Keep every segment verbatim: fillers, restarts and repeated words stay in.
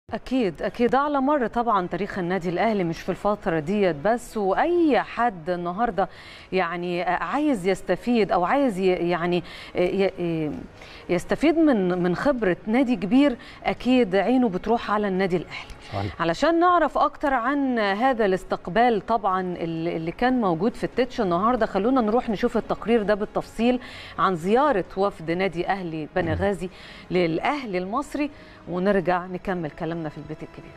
أكيد أكيد على مر طبعا تاريخ النادي الأهلي، مش في الفترة ديت بس، وأي حد النهاردة يعني عايز يستفيد أو عايز يعني يستفيد من من خبرة نادي كبير أكيد عينه بتروح على النادي الأهلي. صحيح. علشان نعرف أكتر عن هذا الاستقبال طبعا اللي كان موجود في التتش النهاردة، خلونا نروح نشوف التقرير ده بالتفصيل عن زيارة وفد نادي أهلي بنغازي للأهلي المصري، ونرجع نكمل كلامنا في البيت الكبير.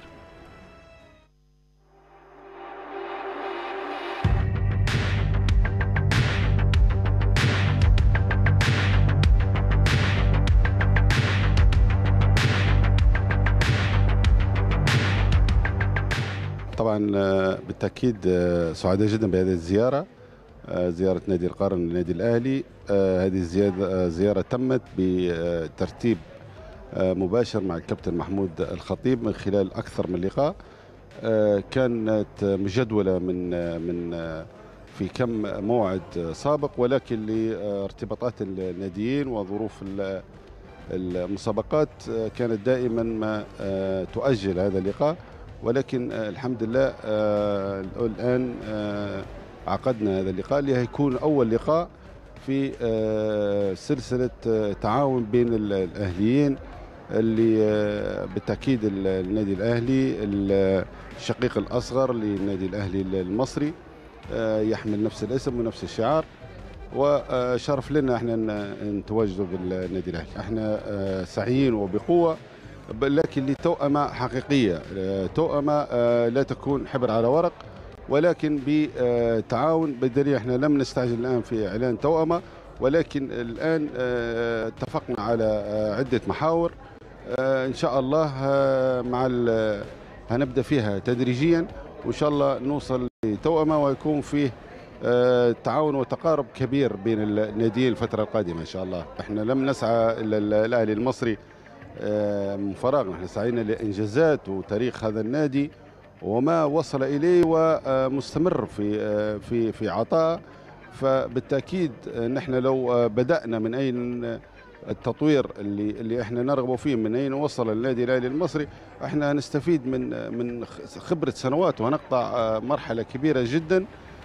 طبعا بالتأكيد سعداء جدا بهذه الزيارة، زيارة نادي القرن للنادي الأهلي. هذه الزيارة تمت بترتيب مباشر مع الكابتن محمود الخطيب من خلال أكثر من لقاء، كانت مجدولة من من في كم موعد سابق، ولكن لارتباطات الناديين وظروف المسابقات كانت دائما ما تؤجل هذا اللقاء، ولكن الحمد لله الآن عقدنا هذا اللقاء اللي هيكون أول لقاء في سلسلة تعاون بين الأهليين، اللي بالتأكيد النادي الأهلي الشقيق الأصغر للنادي الأهلي المصري يحمل نفس الاسم ونفس الشعار، وشرف لنا احنا نتواجدوا بالنادي الأهلي. احنا سعيين وبقوة، لكن لتوأمة حقيقية، توأمة لا تكون حبر على ورق، ولكن بتعاون. بالدليل احنا لم نستعجل الآن في إعلان توأمة، ولكن الآن اتفقنا على عدة محاور إن شاء الله مع هنبدأ فيها تدريجيا، وإن شاء الله نوصل لتوأمة ويكون فيه تعاون وتقارب كبير بين الناديين الفترة القادمة إن شاء الله. احنا لم نسعى إلى الأهلي المصري من فراغ، نحن سعينا لإنجازات وتاريخ هذا النادي وما وصل إليه ومستمر في في في عطاء. فبالتأكيد نحن لو بدأنا من أين التطوير اللي اللي احنا نرغب فيه، من أين وصل النادي الأهلي المصري، احنا نستفيد من من خبرة سنوات وهنقطع مرحلة كبيرة جدا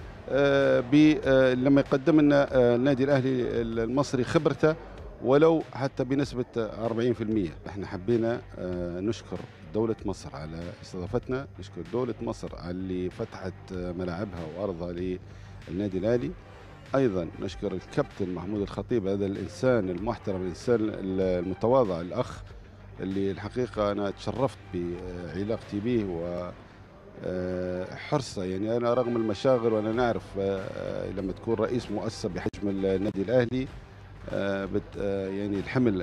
لما يقدم لنا النادي الأهلي المصري خبرته ولو حتى بنسبة أربعين بالمئة. احنا حبينا نشكر دولة مصر على استضافتنا، نشكر دولة مصر على اللي فتحت ملاعبها وأرضها للنادي الأهلي. أيضا نشكر الكابتن محمود الخطيب، هذا الإنسان المحترم، الإنسان المتواضع، الأخ اللي الحقيقة أنا تشرفت بعلاقتي به وحرصه. يعني أنا رغم المشاغل وأنا نعرف لما تكون رئيس مؤسسة بحجم النادي الأهلي يعني الحمل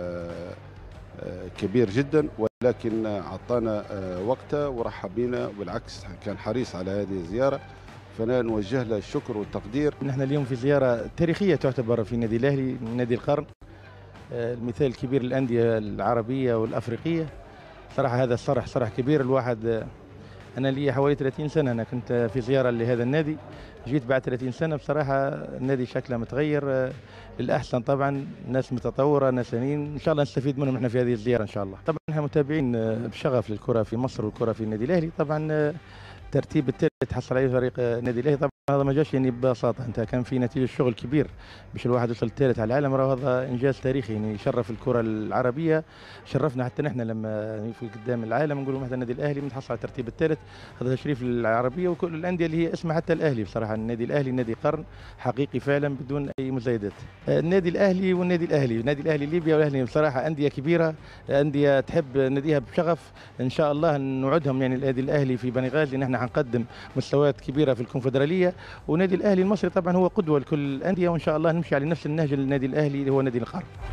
كبير جدا، ولكن أعطانا وقته ورحب بنا، بالعكس كان حريص على هذه الزيارة، فأنا نوجه له الشكر والتقدير. نحن اليوم في زيارة تاريخية تعتبر في النادي الأهلي، نادي القرن، المثال الكبير للأندية العربية والأفريقية. صراحة هذا الصرح صرح كبير. الواحد أنا لي حوالي ثلاثين سنة أنا كنت في زيارة لهذا النادي، جيت بعد ثلاثين سنة بصراحة النادي شكله متغير للأحسن طبعا، ناس متطورة، ناس ثانيين إن شاء الله نستفيد منهم احنا في هذه الزيارة إن شاء الله. طبعا احنا متابعين بشغف للكرة في مصر والكرة في النادي الأهلي. طبعا ترتيب الثالث حصل عليه فريق النادي الأهلي، طبعا هذا ما جاش يعني ببساطة، انت كان في نتيجة شغل كبير باش الواحد يوصل الثالث على العالم، راه هذا إنجاز تاريخي يعني يشرف الكرة العربية، شرفنا حتى نحن لما في قدام العالم نقولوا مثلا النادي الأهلي متحصل على الترتيب الثالث، هذا تشريف للعربية وكل الأندية اللي هي اسمها حتى الأهلي. بصراحة النادي الأهلي نادي قرن حقيقي فعلا بدون أي مزايدات. النادي الأهلي والنادي الأهلي، النادي الأهلي ليبيا والأهلي بصراحة أندية كبيرة، أندية تحب ناديها بشغف. إن شاء الله نوعدهم يعني النادي الأهلي في بنغازي نحن حنقدم مستويات كبيرة في الكونفدرالية، ونادي الأهلي المصري طبعا هو قدوة لكل الأندية، وإن شاء الله نمشي على نفس النهج النادي الأهلي اللي هو نادي القرن.